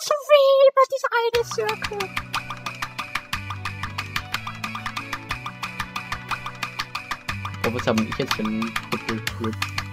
so weh bei dieser eine Circle. Oh, was habe ich jetzt für einen Triple Grip?